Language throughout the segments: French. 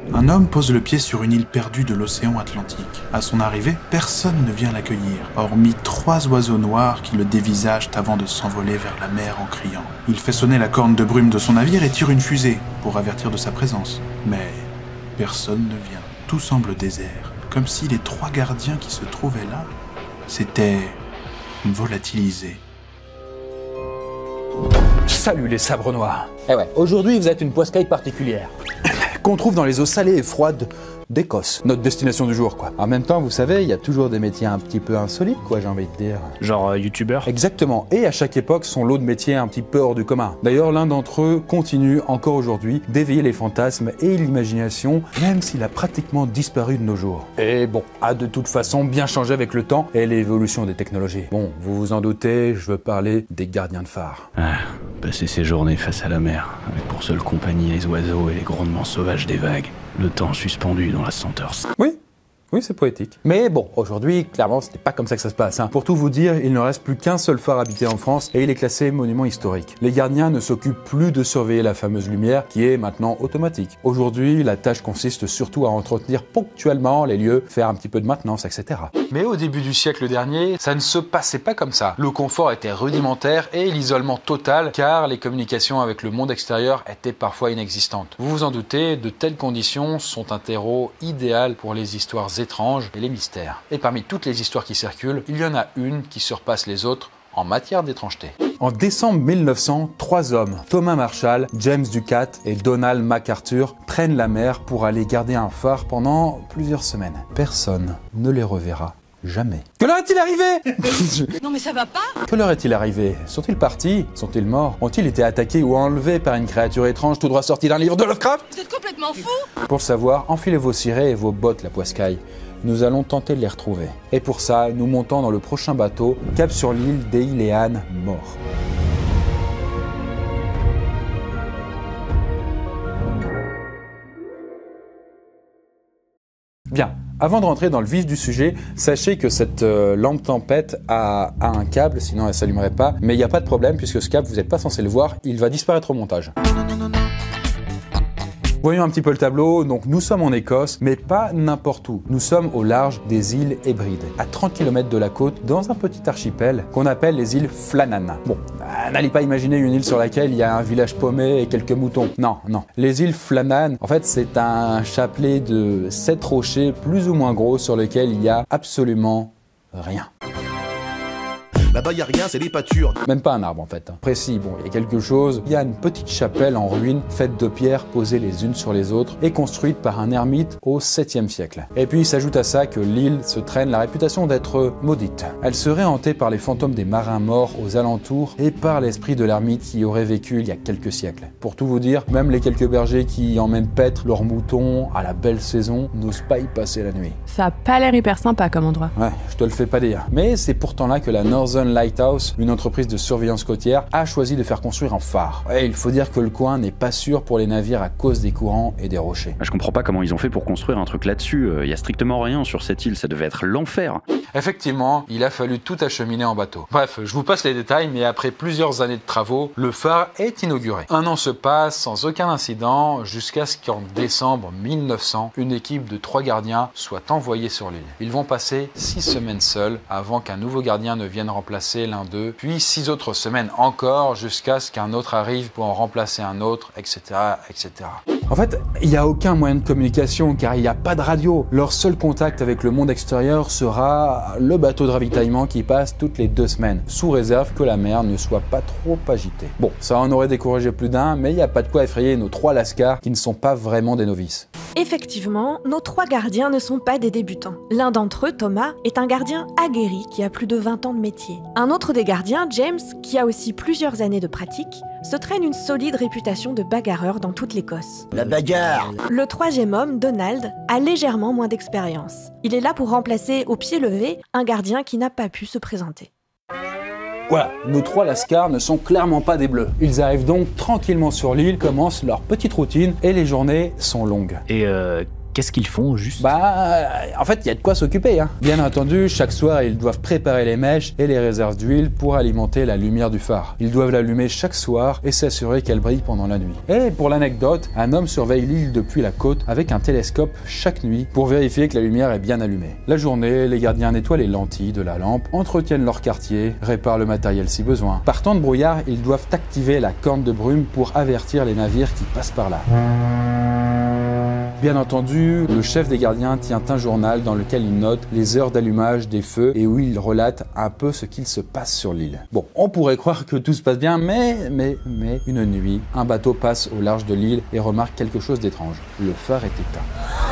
Un homme pose le pied sur une île perdue de l'océan Atlantique. À son arrivée, personne ne vient l'accueillir, hormis 3 oiseaux noirs qui le dévisagent avant de s'envoler vers la mer en criant. Il fait sonner la corne de brume de son navire et tire une fusée pour avertir de sa présence. Mais personne ne vient. Tout semble désert, comme si les 3 gardiens qui se trouvaient là s'étaient volatilisés. Salut les sabres noirs. Eh ouais, aujourd'hui vous êtes une poiscaille particulière qu'on trouve dans les eaux salées et froides d'Écosse. Notre destination du jour, quoi. En même temps, vous savez, il y a toujours des métiers un petit peu insolites, quoi, j'ai envie de dire. Genre youtubeur. Exactement. Et à chaque époque, son lot de métiers un petit peu hors du commun. D'ailleurs, l'un d'entre eux continue encore aujourd'hui d'éveiller les fantasmes et l'imagination, même s'il a pratiquement disparu de nos jours. Et bon, a de toute façon bien changé avec le temps et l'évolution des technologies. Bon, vous vous en doutez, je veux parler des gardiens de phare. Ah, passer ses journées face à la mer, avec pour seule compagnie les oiseaux et les grondements sauvages des vagues. Le temps suspendu dans la senteur. Oui, c'est poétique. Mais bon, aujourd'hui, clairement, ce n'est pas comme ça que ça se passe. Hein. Pour tout vous dire, il ne reste plus qu'un seul phare habité en France et il est classé monument historique. Les gardiens ne s'occupent plus de surveiller la fameuse lumière qui est maintenant automatique. Aujourd'hui, la tâche consiste surtout à entretenir ponctuellement les lieux, faire un petit peu de maintenance, etc. Mais au début du siècle dernier, ça ne se passait pas comme ça. Le confort était rudimentaire et l'isolement total car les communications avec le monde extérieur étaient parfois inexistantes. Vous vous en doutez, de telles conditions sont un terreau idéal pour les histoires étranges et les mystères. Et parmi toutes les histoires qui circulent, il y en a une qui surpasse les autres en matière d'étrangeté. En décembre 1900, 3 hommes, Thomas Marshall, James Ducat et Donald MacArthur, prennent la mer pour aller garder un phare pendant plusieurs semaines. Personne ne les reverra. Jamais. Que leur est-il arrivé? Non mais ça va pas? Que leur est-il arrivé? Sont-ils partis? Sont-ils morts? Ont-ils été attaqués ou enlevés par une créature étrange tout droit sortie d'un livre de Lovecraft? Vous êtes complètement fou? Pour le savoir, enfilez vos cirés et vos bottes, la poiscaille. Nous allons tenter de les retrouver. Et pour ça, nous montons dans le prochain bateau, cap sur l'île des Iléanes morts. Bien. Avant de rentrer dans le vif du sujet, sachez que cette lampe tempête a un câble, sinon elle s'allumerait pas. Mais il n'y a pas de problème puisque ce câble, vous n'êtes pas censé le voir, il va disparaître au montage. Voyons un petit peu le tableau. Donc nous sommes en Écosse, mais pas n'importe où. Nous sommes au large des îles Hébrides, à 30 km de la côte, dans un petit archipel qu'on appelle les îles Flannan. Bon, n'allez pas imaginer une île sur laquelle il y a un village paumé et quelques moutons. Non, non. Les îles Flannan, en fait, c'est un chapelet de 7 rochers plus ou moins gros sur lesquels il y a absolument rien. Là-bas, y a rien, c'est des pâtures. Même pas un arbre en fait. Précis, bon, il y a quelque chose. Il y a une petite chapelle en ruine, faite de pierres posées les unes sur les autres et construite par un ermite au 7e siècle. Et puis il s'ajoute à ça que l'île se traîne la réputation d'être maudite. Elle serait hantée par les fantômes des marins morts aux alentours et par l'esprit de l'ermite qui aurait vécu il y a quelques siècles. Pour tout vous dire, même les quelques bergers qui emmènent paître leurs moutons à la belle saison n'osent pas y passer la nuit. Ça a pas l'air hyper sympa comme endroit. Ouais, je te le fais pas dire. Mais c'est pourtant là que la Northern Lighthouse, une entreprise de surveillance côtière, a choisi de faire construire un phare. Et il faut dire que le coin n'est pas sûr pour les navires à cause des courants et des rochers. Je comprends pas comment ils ont fait pour construire un truc là-dessus. Il y a strictement rien sur cette île, ça devait être l'enfer. Effectivement, il a fallu tout acheminer en bateau. Bref, je vous passe les détails, mais après plusieurs années de travaux, le phare est inauguré. Un an se passe sans aucun incident, jusqu'à ce qu'en décembre 1900, une équipe de 3 gardiens soit envoyée sur l'île. Ils vont passer 6 semaines seuls avant qu'un nouveau gardien ne vienne remplacer l'un d'eux, puis 6 autres semaines encore jusqu'à ce qu'un autre arrive pour en remplacer un autre, etc., etc. En fait, il n'y a aucun moyen de communication car il n'y a pas de radio. Leur seul contact avec le monde extérieur sera le bateau de ravitaillement qui passe toutes les 2 semaines, sous réserve que la mer ne soit pas trop agitée. Bon, ça en aurait découragé plus d'un, mais il n'y a pas de quoi effrayer nos 3 lascars qui ne sont pas vraiment des novices. Effectivement, nos 3 gardiens ne sont pas des débutants. L'un d'entre eux, Thomas, est un gardien aguerri qui a plus de 20 ans de métier. Un autre des gardiens, James, qui a aussi plusieurs années de pratique, se traîne une solide réputation de bagarreur dans toute l'Écosse. La bagarre. Le 3e homme, Donald, a légèrement moins d'expérience. Il est là pour remplacer au pied levé un gardien qui n'a pas pu se présenter. Voilà, nos 3 lascars ne sont clairement pas des bleus. Ils arrivent donc tranquillement sur l'île, commencent leur petite routine et les journées sont longues. Et qu'est-ce qu'ils font au juste? En fait, il y a de quoi s'occuper. Bien entendu, chaque soir, ils doivent préparer les mèches et les réserves d'huile pour alimenter la lumière du phare. Ils doivent l'allumer chaque soir et s'assurer qu'elle brille pendant la nuit. Et pour l'anecdote, un homme surveille l'île depuis la côte avec un télescope chaque nuit pour vérifier que la lumière est bien allumée. La journée, les gardiens nettoient les lentilles de la lampe, entretiennent leur quartier, réparent le matériel si besoin. Par temps de brouillard, ils doivent activer la corne de brume pour avertir les navires qui passent par là. Bien entendu, le chef des gardiens tient un journal dans lequel il note les heures d'allumage des feux et où il relate un peu ce qu'il se passe sur l'île. Bon, on pourrait croire que tout se passe bien, mais une nuit, un bateau passe au large de l'île et remarque quelque chose d'étrange. Le phare est éteint.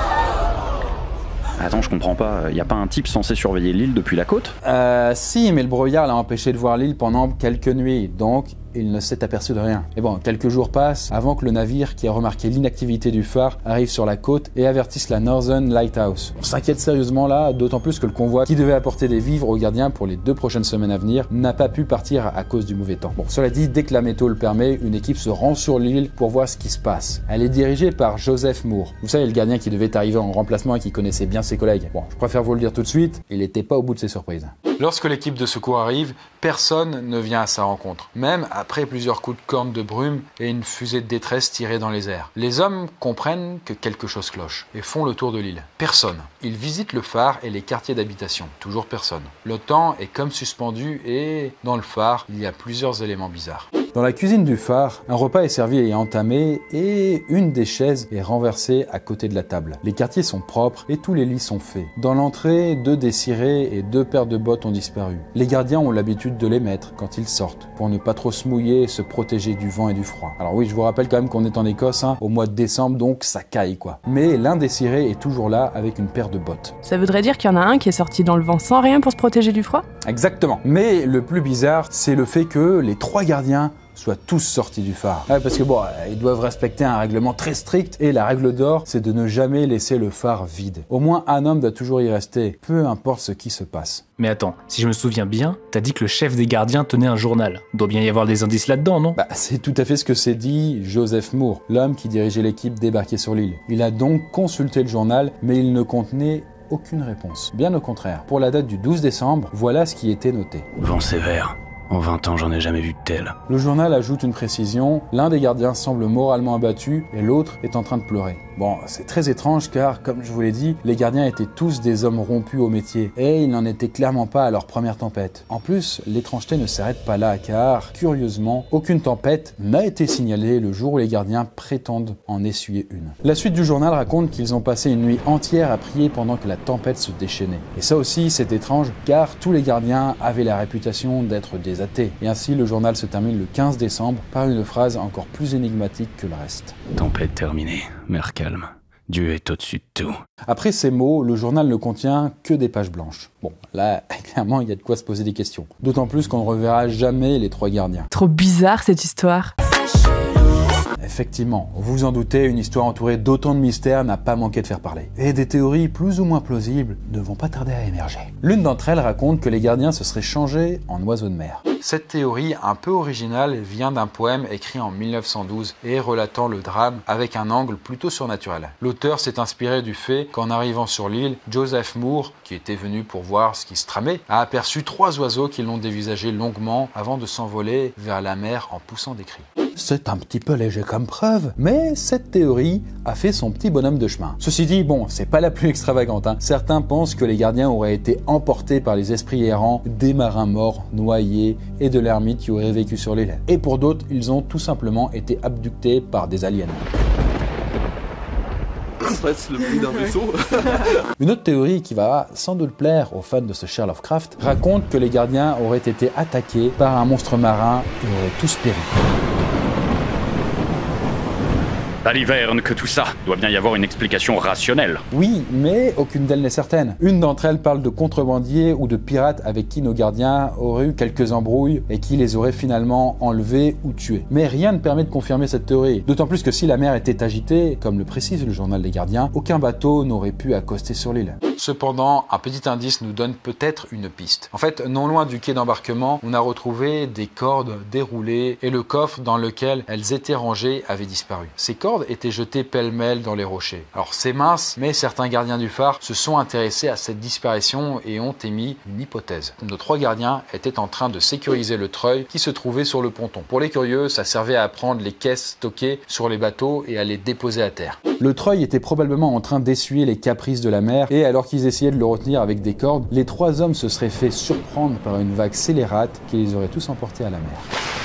Attends, je comprends pas, y a pas un type censé surveiller l'île depuis la côte? Si, mais le brouillard l'a empêché de voir l'île pendant quelques nuits, donc il ne s'est aperçu de rien. Et bon, quelques jours passent avant que le navire qui a remarqué l'inactivité du phare arrive sur la côte et avertisse la Northern Lighthouse. On s'inquiète sérieusement là, d'autant plus que le convoi qui devait apporter des vivres aux gardiens pour les 2 prochaines semaines à venir n'a pas pu partir à cause du mauvais temps. Bon, cela dit, dès que la météo le permet, une équipe se rend sur l'île pour voir ce qui se passe. Elle est dirigée par Joseph Moore. Vous savez, le gardien qui devait arriver en remplacement et qui connaissait bien ses collègues. Bon, je préfère vous le dire tout de suite, il n'était pas au bout de ses surprises. Lorsque l'équipe de secours arrive, personne ne vient à sa rencontre, même après plusieurs coups de corne de brume et une fusée de détresse tirée dans les airs. Les hommes comprennent que quelque chose cloche et font le tour de l'île. Personne. Ils visitent le phare et les quartiers d'habitation. Toujours personne. Le temps est comme suspendu et dans le phare, il y a plusieurs éléments bizarres. Dans la cuisine du phare, un repas est servi et entamé et une des chaises est renversée à côté de la table. Les quartiers sont propres et tous les lits sont faits. Dans l'entrée, 2 des cirés et 2 paires de bottes ont disparu. Les gardiens ont l'habitude de les mettre quand ils sortent pour ne pas trop se mouiller et se protéger du vent et du froid. Alors oui, je vous rappelle quand même qu'on est en Écosse, au mois de décembre, donc ça caille quoi. Mais l'un des cirés est toujours là avec une paire de bottes. Ça voudrait dire qu'il y en a un qui est sorti dans le vent sans rien pour se protéger du froid? Exactement. Mais le plus bizarre, c'est le fait que les 3 gardiens soient tous sortis du phare. Parce que ils doivent respecter un règlement très strict et la règle d'or, c'est de ne jamais laisser le phare vide. Au moins un homme doit toujours y rester, peu importe ce qui se passe. Mais attends, si je me souviens bien, t'as dit que le chef des gardiens tenait un journal. Doit bien y avoir des indices là-dedans, non? C'est tout à fait ce que s'est dit Joseph Moore, l'homme qui dirigeait l'équipe débarquée sur l'île. Il a donc consulté le journal, mais il ne contenait aucune réponse. Bien au contraire. Pour la date du 12 décembre, voilà ce qui était noté. Vent sévère. En 20 ans, j'en ai jamais vu de tel. Le journal ajoute une précision, l'un des gardiens semble moralement abattu et l'autre est en train de pleurer. Bon, c'est très étrange car, comme je vous l'ai dit, les gardiens étaient tous des hommes rompus au métier et ils n'en étaient clairement pas à leur première tempête. En plus, l'étrangeté ne s'arrête pas là car, curieusement, aucune tempête n'a été signalée le jour où les gardiens prétendent en essuyer une. La suite du journal raconte qu'ils ont passé une nuit entière à prier pendant que la tempête se déchaînait. Et ça aussi, c'est étrange car tous les gardiens avaient la réputation d'être des athées. Et ainsi, le journal se termine le 15 décembre par une phrase encore plus énigmatique que le reste. Tempête terminée, mer calme. Dieu est au-dessus de tout. Après ces mots, le journal ne contient que des pages blanches. Bon, là, clairement, il y a de quoi se poser des questions. D'autant plus qu'on ne reverra jamais les 3 gardiens. Trop bizarre cette histoire. Effectivement, vous vous en doutez, une histoire entourée d'autant de mystères n'a pas manqué de faire parler. Et des théories plus ou moins plausibles ne vont pas tarder à émerger. L'une d'entre elles raconte que les gardiens se seraient changés en oiseaux de mer. Cette théorie un peu originale vient d'un poème écrit en 1912 et relatant le drame avec un angle plutôt surnaturel. L'auteur s'est inspiré du fait qu'en arrivant sur l'île, Joseph Moore, qui était venu pour voir ce qui se tramait, a aperçu 3 oiseaux qui l'ont dévisagé longuement avant de s'envoler vers la mer en poussant des cris. C'est un petit peu léger comme preuve, mais cette théorie a fait son petit bonhomme de chemin. Ceci dit, bon, c'est pas la plus extravagante. Certains pensent que les gardiens auraient été emportés par les esprits errants des marins morts, noyés et de l'ermite qui auraient vécu sur l'île. Et pour d'autres, ils ont tout simplement été abductés par des aliens. Le bruit d'un vaisseau. Une autre théorie qui va sans doute plaire aux fans de ce Cher Lovecraft raconte que les gardiens auraient été attaqués par un monstre marin et auraient tous péri. Baliverne que tout ça. Doit bien y avoir une explication rationnelle. Oui, mais aucune d'elles n'est certaine. Une d'entre elles parle de contrebandiers ou de pirates avec qui nos gardiens auraient eu quelques embrouilles et qui les auraient finalement enlevés ou tués. Mais rien ne permet de confirmer cette théorie. D'autant plus que si la mer était agitée, comme le précise le journal des gardiens, aucun bateau n'aurait pu accoster sur l'île. Cependant, un petit indice nous donne peut-être une piste. En fait, non loin du quai d'embarquement, on a retrouvé des cordes déroulées et le coffre dans lequel elles étaient rangées avait disparu. Ces cordes étaient jetées pêle-mêle dans les rochers. Alors c'est mince, mais certains gardiens du phare se sont intéressés à cette disparition et ont émis une hypothèse. Nos 3 gardiens étaient en train de sécuriser le treuil qui se trouvait sur le ponton. Pour les curieux, ça servait à prendre les caisses stockées sur les bateaux et à les déposer à terre. Le treuil était probablement en train d'essuyer les caprices de la mer et alors qu'ils essayaient de le retenir avec des cordes, les 3 hommes se seraient fait surprendre par une vague scélérate qui les aurait tous emportés à la mer.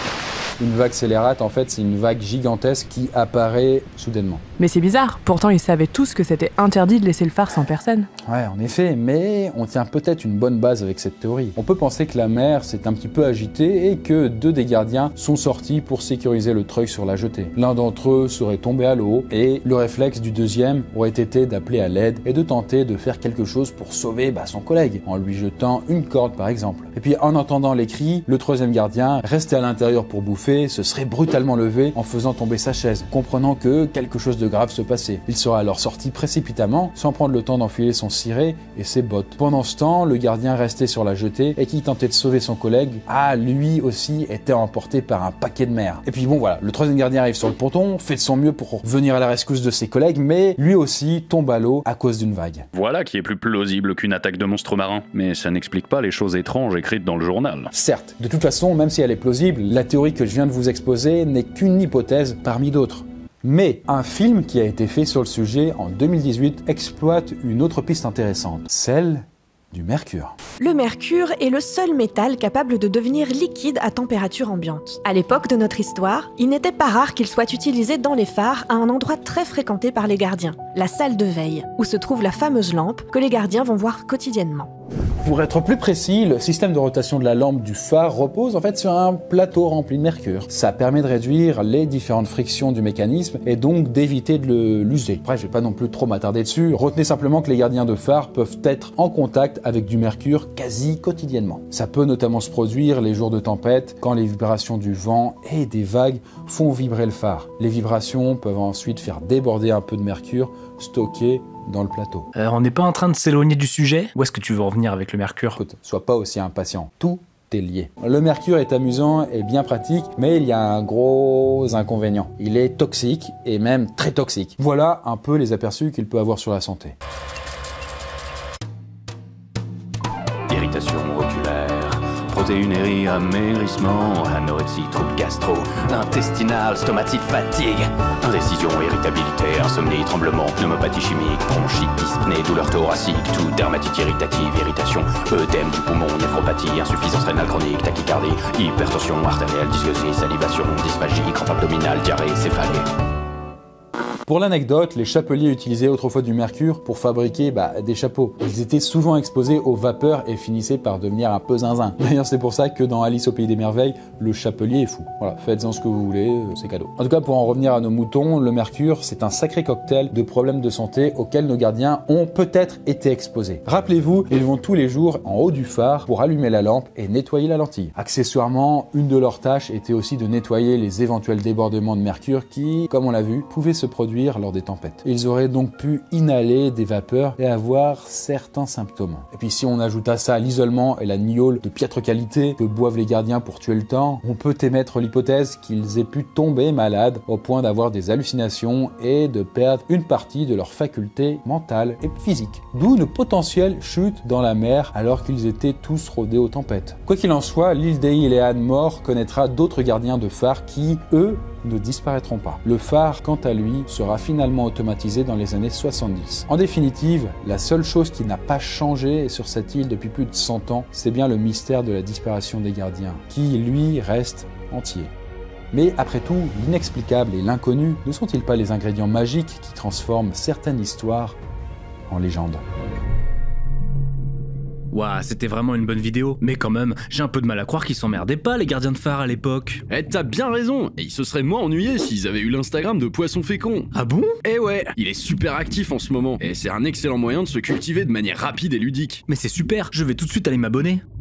Une vague scélérate, en fait, c'est une vague gigantesque qui apparaît soudainement. Mais c'est bizarre, pourtant ils savaient tous que c'était interdit de laisser le phare sans personne. Ouais, en effet, mais on tient peut-être une bonne base avec cette théorie. On peut penser que la mer s'est un petit peu agitée et que 2 des gardiens sont sortis pour sécuriser le treuil sur la jetée. L'un d'entre eux serait tombé à l'eau et le réflexe du deuxième aurait été d'appeler à l'aide et de tenter de faire quelque chose pour sauver son collègue, en lui jetant une corde par exemple. Et puis en entendant les cris, le 3e gardien, resté à l'intérieur pour bouffer, se serait brutalement levé en faisant tomber sa chaise, comprenant que quelque chose de grave se passait. Il sera alors sorti précipitamment, sans prendre le temps d'enfiler son ciré et ses bottes. Pendant ce temps, le gardien resté sur la jetée et qui tentait de sauver son collègue, lui aussi était emporté par un paquet de mer. Et puis bon voilà, le 3e gardien arrive sur le ponton, fait de son mieux pour venir à la rescousse de ses collègues, mais lui aussi tombe à l'eau à cause d'une vague. Voilà qui est plus plausible qu'une attaque de monstres marins, mais ça n'explique pas les choses étranges écrites dans le journal. Certes, de toute façon, même si elle est plausible, la théorie que je viens de vous exposer n'est qu'une hypothèse parmi d'autres. Mais un film qui a été fait sur le sujet en 2018 exploite une autre piste intéressante, celle du mercure. Le mercure est le seul métal capable de devenir liquide à température ambiante. À l'époque de notre histoire, il n'était pas rare qu'il soit utilisé dans les phares à un endroit très fréquenté par les gardiens, la salle de veille, où se trouve la fameuse lampe que les gardiens vont voir quotidiennement. Pour être plus précis, le système de rotation de la lampe du phare repose en fait sur un plateau rempli de mercure. Ça permet de réduire les différentes frictions du mécanisme et donc d'éviter de l'user. Bref, je vais pas non plus trop m'attarder dessus. Retenez simplement que les gardiens de phare peuvent être en contact avec du mercure quasi quotidiennement. Ça peut notamment se produire les jours de tempête, quand les vibrations du vent et des vagues font vibrer le phare. Les vibrations peuvent ensuite faire déborder un peu de mercure stocké dans le plateau. On n'est pas en train de s'éloigner du sujet? Où est-ce que tu veux en venir avec le mercure? Écoute, sois pas aussi impatient. Tout est lié. Le mercure est amusant et bien pratique, mais il y a un gros inconvénient. Il est toxique et même très toxique. Voilà un peu les aperçus qu'il peut avoir sur la santé. Irritation oculaire, protéinurie, amérissement, anorexie, troubles gastro, intestinal, stomatite, fatigue, indécision, irritabilité, insomnie, tremblement, pneumopathie chimique, bronchite, dyspnée, douleur thoracique, tout, dermatite irritative, irritation, œdème du poumon, néphropathie, insuffisance rénale chronique, tachycardie, hypertension artérielle, dysgeusie, salivation, dysphagie, crampe abdominale, diarrhée, céphalée. Pour l'anecdote, les chapeliers utilisaient autrefois du mercure pour fabriquer des chapeaux. Ils étaient souvent exposés aux vapeurs et finissaient par devenir un peu zinzin. D'ailleurs, c'est pour ça que dans Alice au Pays des Merveilles, le chapelier est fou. Voilà, faites-en ce que vous voulez, c'est cadeau. En tout cas, pour en revenir à nos moutons, le mercure, c'est un sacré cocktail de problèmes de santé auxquels nos gardiens ont peut-être été exposés. Rappelez-vous, ils vont tous les jours en haut du phare pour allumer la lampe et nettoyer la lentille. Accessoirement, une de leurs tâches était aussi de nettoyer les éventuels débordements de mercure qui, comme on l'a vu, pouvaient se produire lors des tempêtes. Ils auraient donc pu inhaler des vapeurs et avoir certains symptômes. Et puis si on ajoute à ça l'isolement et la gnôle de piètre qualité que boivent les gardiens pour tuer le temps, on peut émettre l'hypothèse qu'ils aient pu tomber malades au point d'avoir des hallucinations et de perdre une partie de leurs facultés mentales et physiques. D'où une potentielle chute dans la mer alors qu'ils étaient tous rodés aux tempêtes. Quoi qu'il en soit, l'île des Iléane mort connaîtra d'autres gardiens de phare qui, eux, ne disparaîtront pas. Le phare, quant à lui, sera finalement automatisé dans les années 70. En définitive, la seule chose qui n'a pas changé sur cette île depuis plus de 100 ans, c'est bien le mystère de la disparition des gardiens, qui, lui, reste entier. Mais après tout, l'inexplicable et l'inconnu ne sont-ils pas les ingrédients magiques qui transforment certaines histoires en légendes ? Ouah, c'était vraiment une bonne vidéo. Mais quand même, j'ai un peu de mal à croire qu'ils s'emmerdaient pas, les gardiens de phare à l'époque. Eh, t'as bien raison. Et ils se seraient moins ennuyés s'ils avaient eu l'Instagram de Poisson Fécond. Ah bon? Eh ouais, il est super actif en ce moment. Et c'est un excellent moyen de se cultiver de manière rapide et ludique. Mais c'est super, je vais tout de suite aller m'abonner.